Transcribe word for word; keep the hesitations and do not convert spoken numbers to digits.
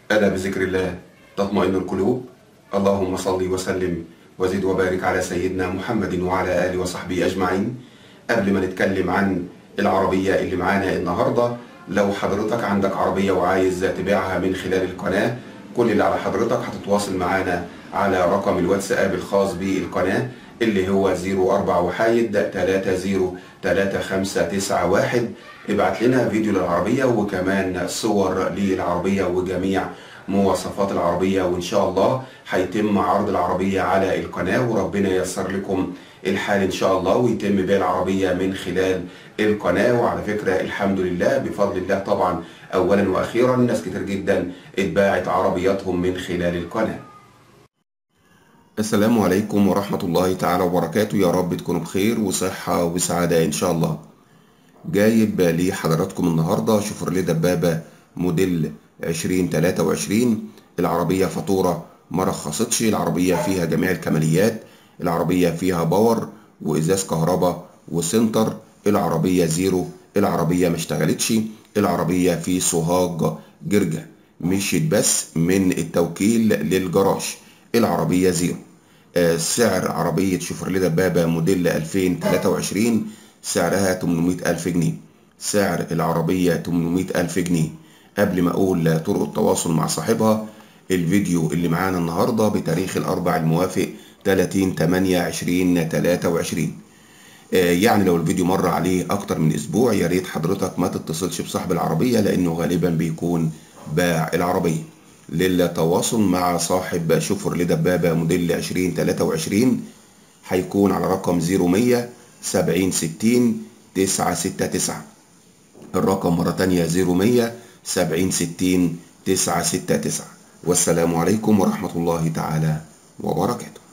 ألا بذكر الله تطمئن القلوب. اللهم صل وسلم وزد وبارك على سيدنا محمد وعلى آله وصحبه أجمعين. قبل ما نتكلم عن العربية اللي معانا النهاردة، لو حضرتك عندك عربية وعايز تبيعها من خلال القناة، كل اللي على حضرتك هتتواصل معانا على رقم الواتساب الخاص بالقناة اللي هو صفر أربعة وحايد تلاتة صفر تلاتة خمسة تسعة واحد. ابعت لنا فيديو للعربية وكمان صور للعربية وجميع مواصفات العربية، وإن شاء الله هيتم عرض العربية على القناة وربنا ييسر لكم الحال إن شاء الله، ويتم بيع العربية من خلال القناة. وعلى فكرة الحمد لله بفضل الله طبعا أولا وأخيرا ناس كتير جدا اتباعت عربياتهم من خلال القناة. السلام عليكم ورحمة الله تعالى وبركاته، يا رب تكونوا بخير وصحة وسعادة إن شاء الله. جايب لحضراتكم النهاردة شيفروليه دبابة موديل عشرين تلاتة وعشرين. العربية فاتورة ما رخصتش، العربية فيها جميع الكماليات، العربية فيها باور وإزاز كهرباء وسنتر، العربية زيرو، العربية ما اشتغلتش، العربية في سوهاج جرجة، مشيت بس من التوكيل للجراج، العربية زيرو. آه سعر عربية شيفروليه دبابة موديل ألفين وتلاتة وعشرين سعرها تمنمية ألف جنيه، سعر العربية تمنمية ألف جنيه. قبل ما أقول طرق التواصل مع صاحبها، الفيديو اللي معانا النهاردة بتاريخ الأربع الموافق تلاتين تمانية عشرين تلاتة وعشرين. آه يعني لو الفيديو مر عليه أكتر من أسبوع يا ريت حضرتك ما تتصلش بصاحب العربية، لأنه غالبا بيكون باع العربية. للتواصل مع صاحب شيفروليه دبابة موديل عشرين تلاتة وعشرين هيكون على رقم صفر مية سبعين ستين تسعة ستة تسعة. الرقم مرة تانية صفر مية سبعين ستين تسعة ستة تسعة. والسلام عليكم ورحمة الله تعالى وبركاته.